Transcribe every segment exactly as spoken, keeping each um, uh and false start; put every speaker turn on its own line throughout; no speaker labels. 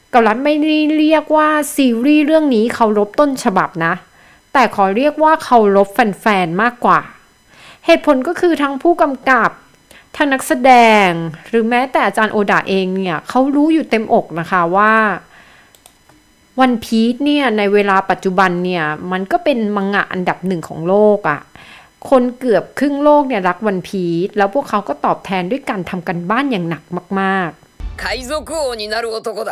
เกาลัดไม่ได้เรียกว่าซีรีส์เรื่องนี้เคารพต้นฉบับนะแต่ขอเรียกว่าเคารพแฟนๆมากกว่าเหตุผลก็คือทั้งผู้กำกับทั้งนักแสดงหรือแม้แต่อาจารย์โอดาเองเนี่ยเขารู้อยู่เต็มอกนะคะว่าวันพีซเนี่ยในเวลาปัจจุบันเนี่ยมันก็เป็นมังงะอันดับหนึ่งของโลกอะ่ะคนเกือบครึ่งโลกเนี่ยรักวันพีซแล้วพวกเขาก็ตอบแทนด้วยการทำกันบ้านอย่างหนักมากๆ
海賊王になる男だ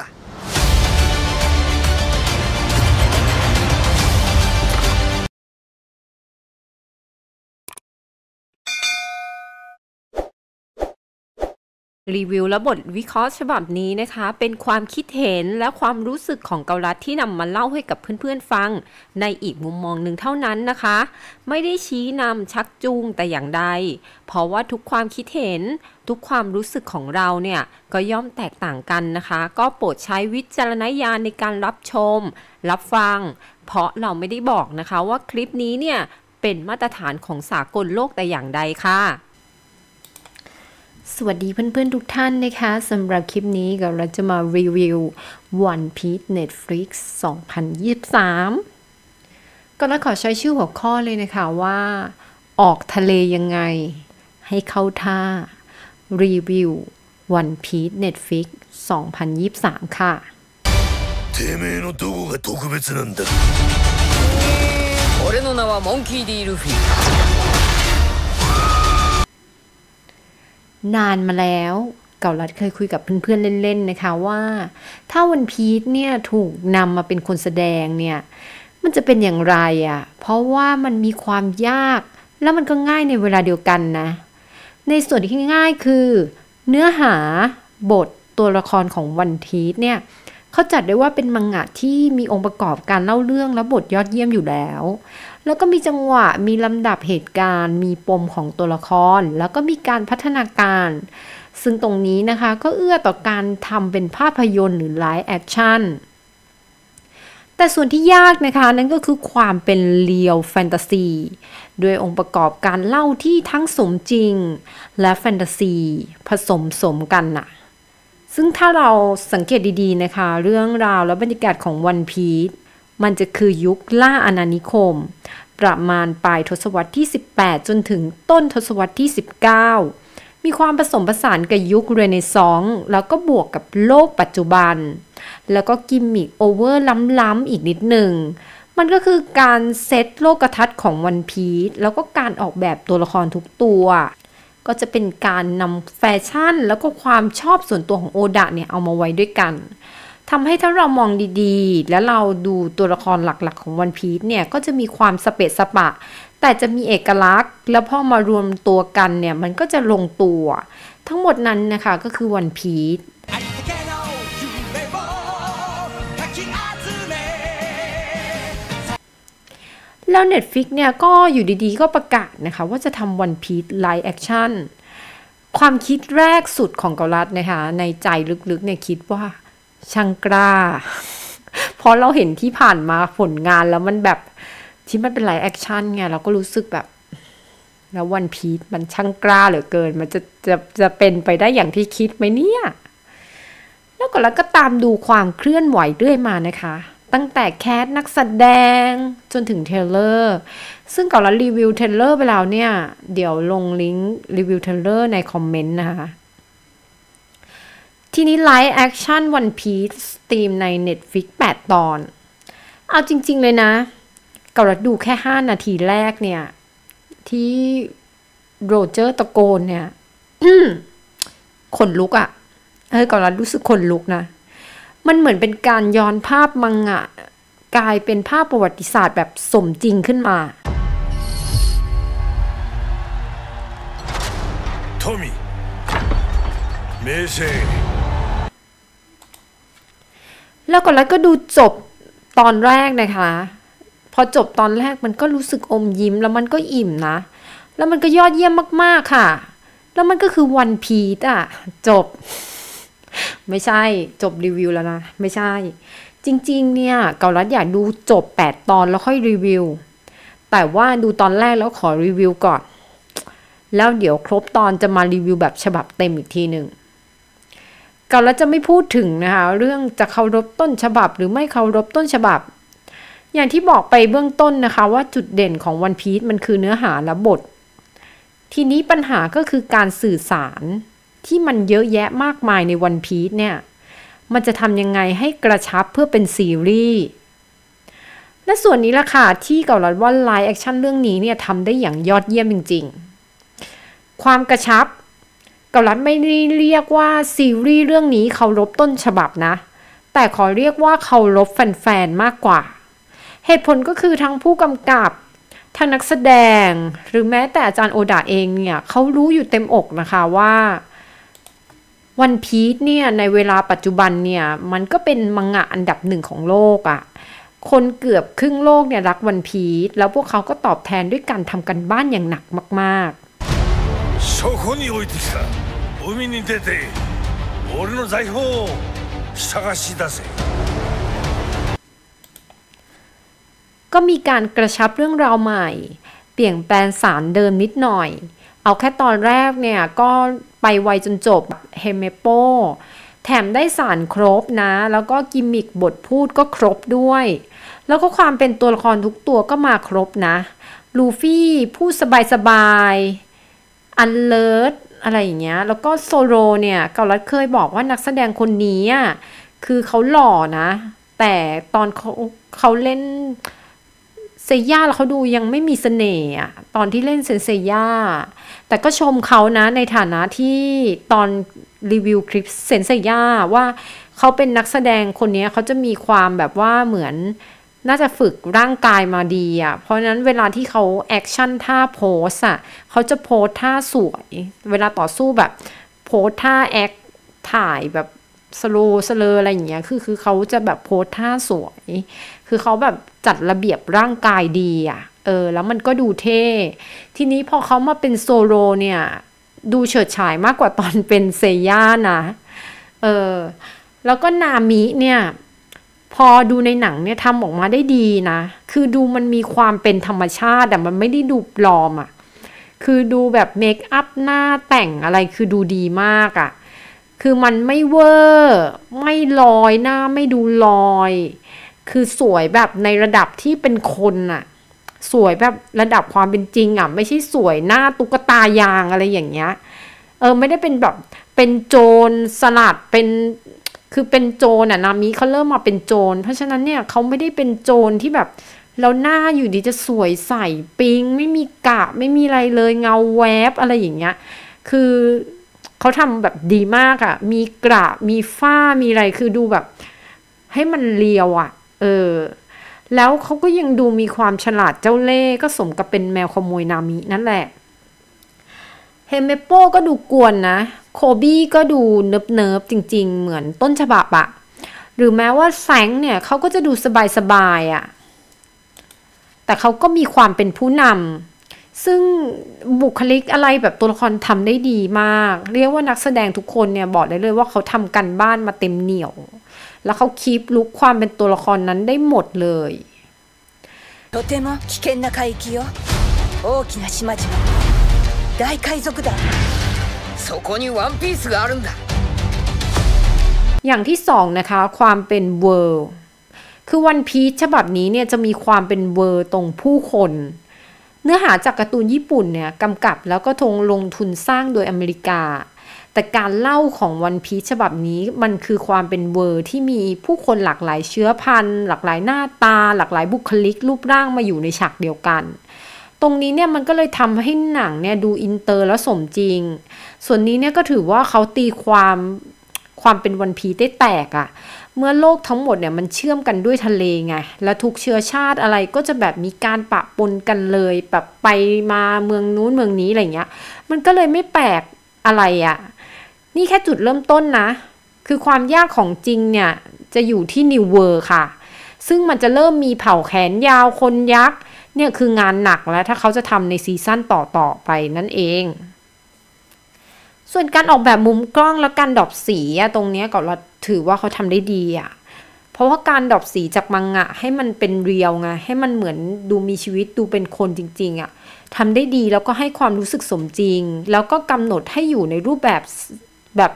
รีวิวและบทวิเคราะห์ฉบับนี้นะคะเป็นความคิดเห็นและความรู้สึกของเกาลัดที่นำมาเล่าให้กับเพื่อนๆฟังในอีกมุมมองหนึ่งเท่านั้นนะคะไม่ได้ชี้นำชักจูงแต่อย่างใดเพราะว่าทุกความคิดเห็นทุกความรู้สึกของเราเนี่ยก็ย่อมแตกต่างกันนะคะก็โปรดใช้วิจารณญาณในการรับชมรับฟังเพราะเราไม่ได้บอกนะคะว่าคลิปนี้เนี่ยเป็นมาตรฐานของสากลโลกแต่อย่างใดค่ะสวัสดีเพื่อนๆทุกท่านนะคะสำหรับคลิปนี้เราจะมารีวิว One Piece Netflix สองพันยี่สิบสามก็แล้วขอใช้ชื่อหัวข้อเลยนะคะว่าออกทะเลยังไงให้เข้าท่ารีวิว One Piece Netflix สองพันยี่สิบสามค่ะ
てめえのどこが特別なんだ
俺の名はモンキー D ルフィ
นานมาแล้วเกาลัดเคยคุยกับเพื่อนๆเล่นๆนะคะว่าถ้าวันพีซเนี่ยถูกนำมาเป็นคนแสดงเนี่ยมันจะเป็นอย่างไรอ่ะเพราะว่ามันมีความยากแล้วมันก็ง่ายในเวลาเดียวกันนะในส่วนที่ง่ายคือเนื้อหาบทตัวละครของวันพีซเนี่ยเขาจัดได้ว่าเป็นมังงะที่มีองค์ประกอบการเล่าเรื่องและบทยอดเยี่ยมอยู่แล้วแล้วก็มีจังหวะมีลำดับเหตุการณ์มีปมของตัวละครแล้วก็มีการพัฒนาการซึ่งตรงนี้นะคะก็เอื้อต่อการทำเป็นภาพยนตร์หรือไลฟ์แอคชั่นแต่ส่วนที่ยากนะคะนั่นก็คือความเป็นเรียลแฟนตาซีด้วยองค์ประกอบการเล่าที่ทั้งสมจริงและแฟนตาซีผสมสมกันน่ะซึ่งถ้าเราสังเกตดีๆนะคะเรื่องราวและบรรยากาศของวันพีซมันจะคือยุคล่าอาณานิคมประมาณปลายทศวรรษที่สิบแปดจนถึงต้นทศวรรษที่สิบเก้ามีความผสมผสานกับยุคเรเนซองส์แล้วก็บวกกับโลกปัจจุบันแล้วก็กิมมิคโอเวอร์ล้ำๆอีกนิดหนึ่งมันก็คือการเซตโลกทัศน์ของวันพีซแล้วก็การออกแบบตัวละครทุกตัวก็จะเป็นการนำแฟชั่นแล้วก็ความชอบส่วนตัวของโอดะเนี่ยเอามาไว้ด้วยกันทำให้ถ้าเรามองดีๆแล้วเราดูตัวละครหลักๆของวันพีซเนี่ยก็จะมีความสเปะสปะแต่จะมีเอกลักษณ์แล้วพอมารวมตัวกันเนี่ยมันก็จะลงตัวทั้งหมดนั้นนะคะก็คือวันพีซแล้ว Netflix เนี่ยก็อยู่ดีๆก็ประกาศนะคะว่าจะทำ One Piece Live Action ความคิดแรกสุดของเกาลัดนะคะในใจลึกๆเนี่ยคิดว่าช่างกล้าเพราะเราเห็นที่ผ่านมาผลงานแล้วมันแบบที่มันเป็นไลฟ์แอคชั่นไงเราก็รู้สึกแบบแล้ว One Piece มันช่างกล้าเหลือเกินมันจะจะจะเป็นไปได้อย่างที่คิดไหมเนี่ยแล้วก็แล้วก็ตามดูความเคลื่อนไหวเรื่อยมานะคะตั้งแต่แคสนักแสดงจนถึงเทเลอร์ซึ่งก่อนเรารีวิวเทเลอร์ไปแล้วเนี่ยเดี๋ยวลงลิงก์รีวิวเทเลอร์ในคอมเมนต์นะคะทีนี้ไลฟ์แอคชั่น One Piece สตรีมใน Netflix แปดตอนเอาจริงๆเลยนะก่อนเราดูแค่ห้านาทีแรกเนี่ยที่โรเจอร์ตะโกนเนี่ย ขนลุกอะ่ะเออก่อนเรารู้สึกขนลุกนะมันเหมือนเป็นการย้อนภาพมังงะกลายเป็นภาพประวัติศาสตร์แบบสมจริงขึ้นมา
トミ名声
แล้วก็แล้วก็ดูจบตอนแรกนะคะพอจบตอนแรกมันก็รู้สึกอมยิ้มแล้วมันก็อิ่มนะแล้วมันก็ยอดเยี่ยมมากๆค่ะแล้วมันก็คือ One Piece อ่ะจบไม่ใช่จบรีวิวแล้วนะไม่ใช่จริงๆเนี่ยเกาลัดอยากดูจบแปดตอนแล้วค่อยรีวิวแต่ว่าดูตอนแรกแล้วขอรีวิวก่อนแล้วเดี๋ยวครบตอนจะมารีวิวแบบฉบับเต็มอีกทีหนึ่งเกาลัดจะไม่พูดถึงนะคะเรื่องจะเคารพต้นฉบับหรือไม่เคารพต้นฉบับอย่างที่บอกไปเบื้องต้นนะคะว่าจุดเด่นของ One Piece มันคือเนื้อหาและบททีนี้ปัญหาก็คือการสื่อสารที่มันเยอะแยะมากมายใน One Piece เนี่ยมันจะทำยังไงให้กระชับเพื่อเป็นซีรีส์และส่วนนี้ล่ะค่ะที่เกาลัดว่าไลฟ์แอคชั่นเรื่องนี้เนี่ยทำได้อย่างยอดเยี่ยมจริงๆความกระชับเกาลัดไม่ได้เรียกว่าซีรีส์เรื่องนี้เคารพต้นฉบับนะแต่ขอเรียกว่าเคารพแฟนๆมากกว่าเหตุผลก็คือทั้งผู้กำกับทั้งนักแสดงหรือแม้แต่อาจารย์โอดาเองเนี่ยเขารู้อยู่เต็มอกนะคะว่าวันพีซเนี่ยในเวลาปัจจุบันเนี่ยมันก็เป็นมังงะอันดับหนึ่งของโลกอะ่ะคนเกือบครึ่งโลกเนี่ยรักวันพีซแล้วพวกเขาก็ตอบแทนด้วยการทำกันบ้านอย่างหนักมากๆ
そこに置いてきた海に出て俺の財宝を探し出せ
ก็มีการกระชับเรื่องราวใหม่เปลี่ยนแปลงสารเดิมนิดหน่อยเอาแค่ตอนแรกเนี่ยก็ไปไวจนจบเฮเมโปแถมได้สารครบนะแล้วก็กิมมิคบทพูดก็ครบด้วยแล้วก็ความเป็นตัวละครทุกตัวก็มาครบนะลูฟี่พูดสบายๆอันเลิศอะไรอย่างเงี้ยแล้วก็โซโรเนี่ยเกาลัดเคยบอกว่านักแสดงคนนี้อ่ะคือเขาหล่อนะแต่ตอนเขาเขาเล่นเซย่าแล้วเขาดูยังไม่มีเสน่ห์อะตอนที่เล่นเซนเซย่าแต่ก็ชมเขานะในฐานะที่ตอนรีวิวคลิปเซนเซย่าว่าเขาเป็นนักแสดงคนนี้เขาจะมีความแบบว่าเหมือนน่าจะฝึกร่างกายมาดีอะเพราะนั้นเวลาที่เขาแอคชั่นท่าโพสอะเขาจะโพสท่าสวยเวลาต่อสู้แบบโพสท่าแอคถ่ายแบบสโลสเลออะไรอย่างเงี้ยคือคือเขาจะแบบโพสท่าสวยคือเขาแบบจัดระเบียบร่างกายดีอ่ะเออแล้วมันก็ดูเท่ทีนี้พอเขามาเป็นโซโลเนี่ยดูเฉิดฉายมากกว่าตอนเป็นเซย่านะเออแล้วก็นามิเนี่ยพอดูในหนังเนี่ยทำออกมาได้ดีนะคือดูมันมีความเป็นธรรมชาติแต่มันไม่ได้ดูปลอมอ่ะคือดูแบบเมคอัพหน้าแต่งอะไรคือดูดีมากอ่ะคือมันไม่เวอร์ไม่ลอยหน้าไม่ดูลอยคือสวยแบบในระดับที่เป็นคนน่ะสวยแบบระดับความเป็นจริงอ่ะไม่ใช่สวยหน้าตุ๊กตายางอะไรอย่างเงี้ยเออไม่ได้เป็นแบบเป็นโจรสลัดเป็นคือเป็นโจรอ่ะนามิเขาเริ่มมาเป็นโจรเพราะฉะนั้นเนี่ยเขาไม่ได้เป็นโจรที่แบบแล้วหน้าอยู่ดีจะสวยใสปิ๊งไม่มีกะไม่มีอะไรเลยเงาแวบอะไรอย่างเงี้ยคือเขาทำแบบดีมากอะมีกระมีฝ้ามีอะไรคือดูแบบให้มันเรียวอะเออแล้วเขาก็ยังดูมีความฉลาดเจ้าเล่ห์ก็สมกับเป็นแมวขโมยนามินั่นแหละเฮเมโปก็ดูกวนนะโคบี้ก็ดูเนิบเนิบจริงๆเหมือนต้นฉบับอะหรือแม้ว่าแฟรงค์เนี่ยเขาก็จะดูสบายๆอะแต่เขาก็มีความเป็นผู้นำซึ่งบุคลิกอะไรแบบตัวละครทำได้ดีมากเรียกว่านักแสดงทุกคนเนี่ยบอกได้เลยว่าเขาทำกันบ้านมาเต็มเหนียวแล้วเขาคีปลุคความเป็นตัวละครนั้นได้หมดเลย
とても危険な海域よ大きな島々大海賊だそこにワンピースがあるんだ
อย่างที่สองนะคะความเป็นเวิลด์คือวันพีซฉบับนี้เนี่ยจะมีความเป็นเวิลด์ตรงผู้คนเนื้อหาจากการ์ตูนญี่ปุ่นเนี่ยกำกับแล้วก็ทงลงทุนสร้างโดยอเมริกาแต่การเล่าของวันพีซฉบับนี้มันคือความเป็นเวิร์ที่มีผู้คนหลากหลายเชื้อพันธุ์หลากหลายหน้าตาหลากหลายบุคลิกรูปร่างมาอยู่ในฉากเดียวกันตรงนี้เนี่ยมันก็เลยทำให้หนังเนี่ยดูอินเตอร์และสมจริงส่วนนี้เนี่ยก็ถือว่าเขาตีความความเป็นวันพีซได้แตกอะเมื่อโลกทั้งหมดเนี่ยมันเชื่อมกันด้วยทะเลไงและทุกเชื้อชาติอะไรก็จะแบบมีการปะปนกันเลยแบบไปมาเมืองนู้นเมืองนี้อะไรเงี้ยมันก็เลยไม่แปลกอะไรอะนี่แค่จุดเริ่มต้นนะคือความยากของจริงเนี่ยจะอยู่ที่นิวเวอร์ค่ะซึ่งมันจะเริ่มมีเผ่าแขนยาวคนยักษ์เนี่ยคืองานหนักแล้วถ้าเขาจะทำในซีซั่นต่อๆไปนั่นเองส่วนการออกแบบมุมกล้องและการดรอปสีอะตรงนี้ก็เราถือว่าเขาทำได้ดีอะเพราะว่าการดรอปสีจากมังงะให้มันเป็นเรียลไงให้มันเหมือนดูมีชีวิตดูเป็นคนจริงๆอะทำได้ดีแล้วก็ให้ความรู้สึกสมจริงแล้วก็กำหนดให้อยู่ในรูปแบบแบบ ซี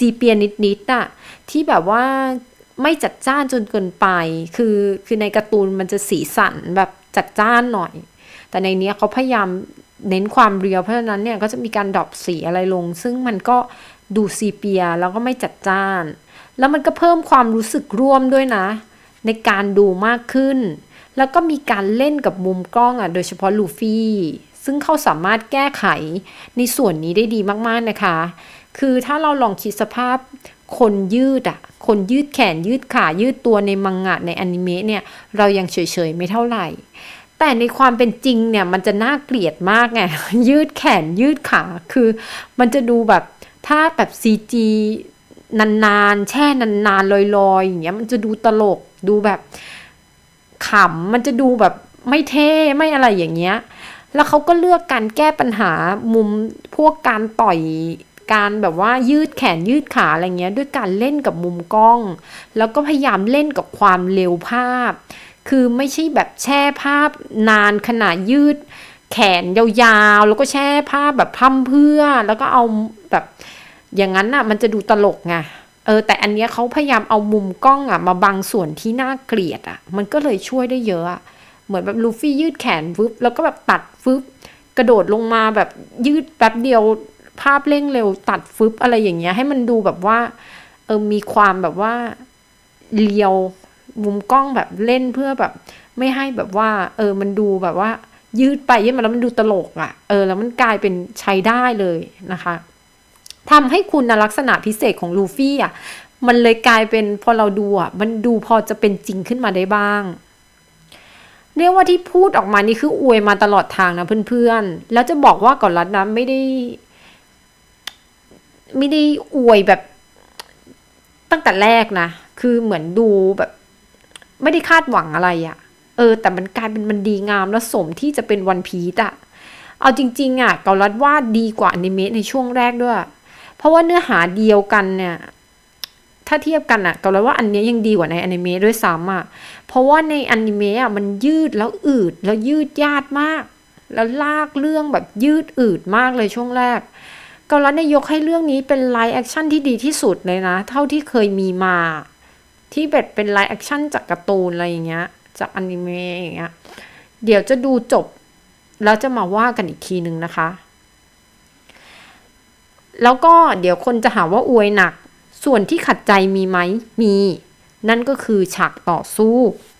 ซีเปียนิดๆอะที่แบบว่าไม่จัดจ้านจนเกินไปคือคือในการ์ตูนมันจะสีสันแบบจัดจ้านหน่อยแต่ในนี้เขาพยายามเน้นความเรียวเพราะฉะนั้นเนี่ยก็จะมีการดรอปสีอะไรลงซึ่งมันก็ดูซีเปียแล้วก็ไม่จัดจ้านแล้วมันก็เพิ่มความรู้สึกร่วมด้วยนะในการดูมากขึ้นแล้วก็มีการเล่นกับมุมกล้องอ่ะโดยเฉพาะลูฟี่ซึ่งเขาสามารถแก้ไขในส่วนนี้ได้ดีมากๆนะคะคือถ้าเราลองคิดสภาพคนยืดอ่ะคนยืดแขนยืดขายืดตัวในมังงะในอนิเมะเนี่ยเรายังเฉยๆไม่เท่าไหร่แต่ในความเป็นจริงเนี่ยมันจะน่าเกลียดมากไง ยืดแขนยืดขาคือมันจะดูแบบถ้าแบบ ซี จี นานๆแช่นานๆลอยๆอย่างเงี้ยมันจะดูตลกดูแบบขำมันจะดูแบบไม่เท่ไม่อะไรอย่างเงี้ยแล้วเขาก็เลือกการแก้ปัญหามุมพวกการต่อยการแบบว่ายืดแขนยืดขาอะไรเงี้ยด้วยการเล่นกับมุมกล้องแล้วก็พยายามเล่นกับความเร็วภาพคือไม่ใช่แบบแช่ภาพนานขนาดยืดแขนยาวๆแล้วก็แช่ภาพแบบพร่ำเพรื่อแล้วก็เอาแบบอย่างนั้นน่ะมันจะดูตลกไงเออแต่อันเนี้ยเขาพยายามเอามุมกล้องอ่ะมาบังส่วนที่น่าเกลียดอ่ะมันก็เลยช่วยได้เยอะอ่ะเหมือนแบบลูฟี่ยืดแขนฟึบแล้วก็แบบตัดฟึบกระโดดลงมาแบบยืดแป๊บเดียวภาพเร่งเร็วตัดฟึบอะไรอย่างเงี้ยให้มันดูแบบว่าเออมีความแบบว่าเลียวมุมกล้องแบบเล่นเพื่อแบบไม่ให้แบบว่าเออมันดูแบบว่ายืดไปยืดมาแล้วมันดูตลกอ่ะเออแล้วมันกลายเป็นใช้ได้เลยนะคะทำให้คุณลักษณะพิเศษของลูฟี่อ่ะมันเลยกลายเป็นพอเราดูอ่ะมันดูพอจะเป็นจริงขึ้นมาได้บ้างเรียกว่าที่พูดออกมานี่คืออวยมาตลอดทางนะเพื่อนๆแล้วจะบอกว่าก่อนรัดนะไม่ได้ไม่ได้อวยแบบตั้งแต่แรกนะคือเหมือนดูแบบไม่ได้คาดหวังอะไรอะเออแต่มันกลายเป็นมันดีงามและสมที่จะเป็นวันพีซอะเอาจริงๆอะเกาลัดว่าดีกว่าอนิเมะในช่วงแรกด้วยเพราะว่าเนื้อหาเดียวกันเนี่ยถ้าเทียบกันอะเกาลัดว่าอันนี้ยังดีกว่าในอนิเมะด้วยซ้ำอะเพราะว่าในอนิเมะอะมันยืดแล้วอืดแล้วยืดยาดมากแล้วลากเรื่องแบบยืดอืดมากเลยช่วงแรกเกาลัดเนี่ยยกให้เรื่องนี้เป็นไลฟ์แอคชั่นที่ดีที่สุดเลยนะเท่าที่เคยมีมาที่แบบเป็นไลฟ์แอคชั่นจากการ์ตูนอะไรอย่างเงี้ยจากอนิเมะอย่างเงี้ยเดี๋ยวจะดูจบแล้วจะมาว่ากันอีกทีนึงนะคะแล้วก็เดี๋ยวคนจะหาว่าอวยหนักส่วนที่ขัดใจมีไหมมีนั่นก็คือฉากต่อสู้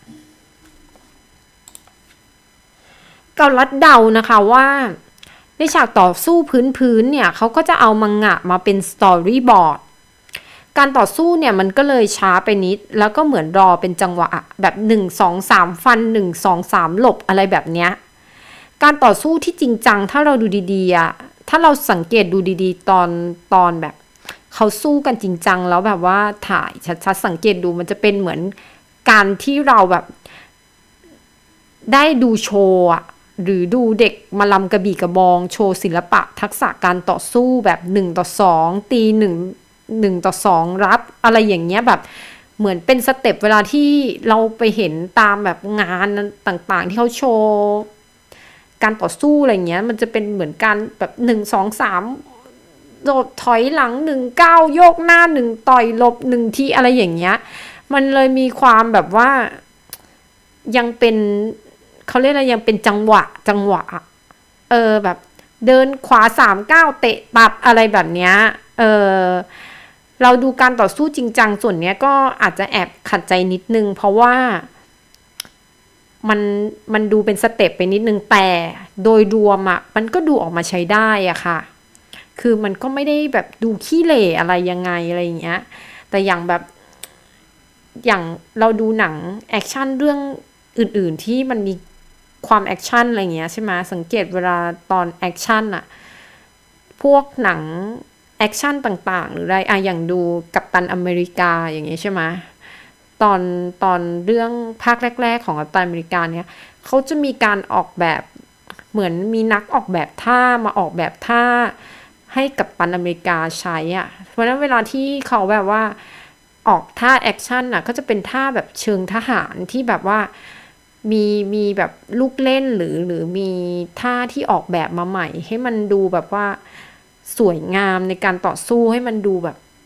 เกาลัดเดานะคะว่าในฉากต่อสู้พื้นๆเนี่ยเขาก็จะเอามังงะมาเป็นสตอรี่บอร์ดการต่อสู้เนี่ยมันก็เลยช้าไปนิดแล้วก็เหมือนรอเป็นจังหวะแบบหนึ่ง สอง สามฟันหนึ่ง สอง สามหลบอะไรแบบเนี้ยการต่อสู้ที่จริงจังถ้าเราดูดีๆอ่ะถ้าเราสังเกตดูดีๆตอนตอนแบบเขาสู้กันจริงจังแล้วแบบว่าถ่ายชัดๆสังเกตดูมันจะเป็นเหมือนการที่เราแบบได้ดูโชว์อ่ะหรือดูเด็กมาลำกระบี่กระบองโชว์ศิลปะทักษะการต่อสู้แบบหนึ่งต่อสองตีหนึ่งหนึ่งต่อสองรับอะไรอย่างเงี้ยแบบเหมือนเป็นสเต็ปเวลาที่เราไปเห็นตามแบบงานต่างๆที่เขาโชว์การต่อสู้อะไรเงี้ยมันจะเป็นเหมือนการแบบหนึ่งสองสามโดดถอยหลังหนึ่งเก้าโยกหน้าหนึ่งต่อยหลบหนึ่งทีอะไรอย่างเงี้ยมันเลยมีความแบบว่ายังเป็นเขาเรียกอะไรยังเป็นจังหวะจังหวะเออแบบเดินขวาสามเก้าเตะปัดอะไรแบบเนี้ยเออเราดูการต่อสู้จริงจังส่วนเนี้ยก็อาจจะแอบขัดใจนิดนึงเพราะว่ามันมันดูเป็นสเต็ปไปนิดนึงแต่โดยรวมอ่ะมันก็ดูออกมาใช้ได้อ่ะค่ะคือมันก็ไม่ได้แบบดูขี้เหร่อะไรยังไงอะไรอย่างเงี้ยแต่อย่างแบบอย่างเราดูหนังแอคชั่นเรื่องอื่นๆที่มันมีความแอคชั่นอะไรเงี้ยใช่ไหมสังเกตเวลาตอนแอคชั่นอะพวกหนังแอคชั่นต่างๆหรืออะไรอะอย่างดูกัปตันอเมริกาอย่างเงี้ยใช่ไหมตอนตอนเรื่องภาคแรกๆของกัปตันอเมริกาเนี่ยเขาจะมีการออกแบบเหมือนมีนักออกแบบท่ามาออกแบบท่าให้กัปตันอเมริกาใช้อ่ะเพราะฉะนั้นเวลาที่เขาแบบว่าออกท่าแอคชั่นอ่ะก็จะเป็นท่าแบบเชิงทหารที่แบบว่ามีมีแบบลูกเล่นหรือหรือมีท่าที่ออกแบบมาใหม่ให้มันดูแบบว่าสวยงามในการต่อสู้ให้มันดูแบบ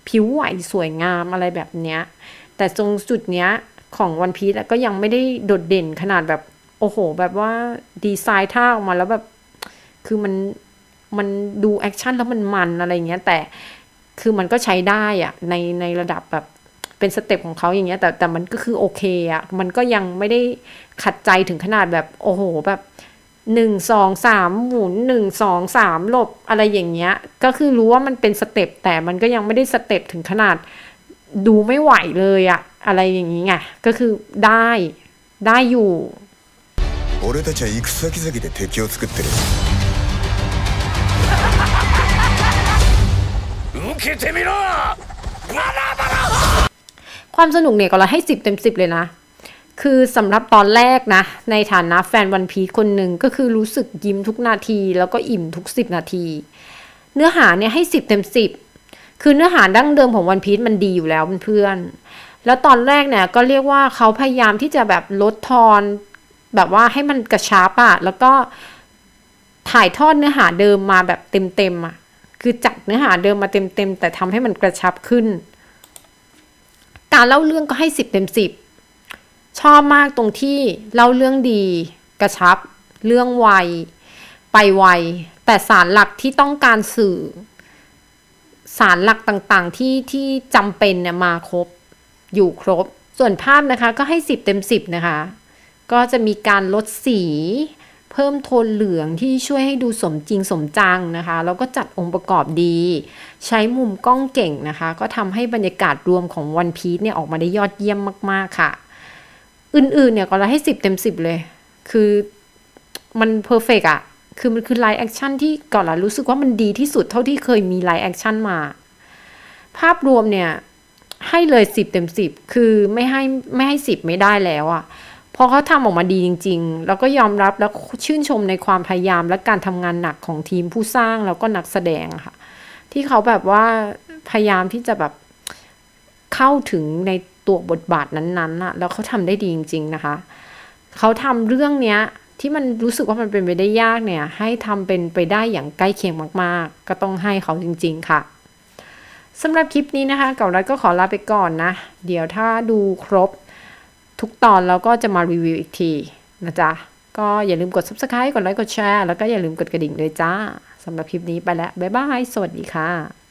ผิวไหวสวยงามอะไรแบบเนี้ยแต่ตรงจุดเนี้ยของวันพีซก็ยังไม่ได้โดดเด่นขนาดแบบโอ้โหแบบว่าดีไซน์ท่าออกมาแล้วแบบคือมันมันดูแอคชั่นแล้วมันมันอะไรเงี้ยแต่คือมันก็ใช้ได้อะในในระดับแบบเป็นสเต็ปของเขาอย่างเงี้ยแต่แต่มันก็คือโอเคอะมันก็ยังไม่ได้ขัดใจถึงขนาดแบบโอ้โหแบบหนึ่งสองสามหมุนหนึ่งสองสามหลบอะไรอย่างเงี้ยก็คือรู้ว่ามันเป็นสเต็ปแต่มันก็ยังไม่ได้สเต็ปถึงขนาดดูไม่ไหวเลยอะอะไรอย่างงี้ไงก็คือได้ได้อยู่
俺たちは行く先々で敵を作ってる
受けてみろバラバラ
ความสนุกเนี่ยก็เราให้สิบเต็มสิบเลยนะคือสำหรับตอนแรกนะในฐานะแฟนวันพีซคนหนึ่งก็คือรู้สึกยิ้มทุกนาทีแล้วก็อิ่มทุกสิบนาทีเนื้อหาเนี่ยให้สิบเต็มสิบคือเนื้อหาดั้งเดิมของวันพีซมันดีอยู่แล้วเพื่อนๆแล้วตอนแรกเนี่ยก็เรียกว่าเขาพยายามที่จะแบบลดทอนแบบว่าให้มันกระชับอะแล้วก็ถ่ายทอดเนื้อหาเดิมมาแบบเต็มๆอะคือจัดเนื้อหาเดิมมาเต็มๆแต่ทำให้มันกระชับขึ้นการเล่าเรื่องก็ให้สิบเต็มสิบชอบมากตรงที่เล่าเรื่องดีกระชับเรื่องไวไปไวแต่สารหลักที่ต้องการสื่อสารหลักต่างๆที่ที่จำเป็นเนี่ยมาครบอยู่ครบส่วนภาพนะคะก็ให้สิบเต็มสิบนะคะก็จะมีการลดสีเพิ่มโทนเหลืองที่ช่วยให้ดูสมจริงสมจังนะคะแล้วก็จัดองค์ประกอบดีใช้มุมกล้องเก่งนะคะก็ทำให้บรรยากาศรวมของวันพีซเนี่ยออกมาได้ยอดเยี่ยมมากๆค่ะอื่นๆเนี่ยก็เราให้สิบเต็มสิบเลยคือมันเพอร์เฟกต์อะคือมันคือไลฟ์แอคชั่นที่ก่อนละรู้สึกว่ามันดีที่สุดเท่าที่เคยมีไลฟ์แอคชั่นมาภาพรวมเนี่ยให้เลยสิบเต็มสิบคือไม่ให้ไม่ให้สิบไม่ได้แล้วอะพอเขาทำออกมาดีจริงๆแล้วก็ยอมรับแล้วชื่นชมในความพยายามและการทำงานหนักของทีมผู้สร้างแล้วก็นักแสดงค่ะที่เขาแบบว่าพยายามที่จะแบบเข้าถึงในตัวบทบาทนั้นๆน่ะแล้วเขาทำได้ดีจริงๆนะคะเขาทำเรื่องเนี้ยที่มันรู้สึกว่ามันเป็นไปได้ยากเนี่ยให้ทำเป็นไปได้อย่างใกล้เคียงมากๆก็ต้องให้เขาจริงๆค่ะสำหรับคลิปนี้นะคะเก่ารัฐก็ขอลาไปก่อนนะเดี๋ยวถ้าดูครบทุกตอนแล้วก็จะมารีวิวอีกทีนะจ๊ะก็อย่าลืมกด ซับสไครบ์ กดไลค์กดแชร์แล้วก็อย่าลืมกดกระดิ่งด้วยจ้าสำหรับคลิปนี้ไปแล้วบ๊ายบายสวัสดีค่ะ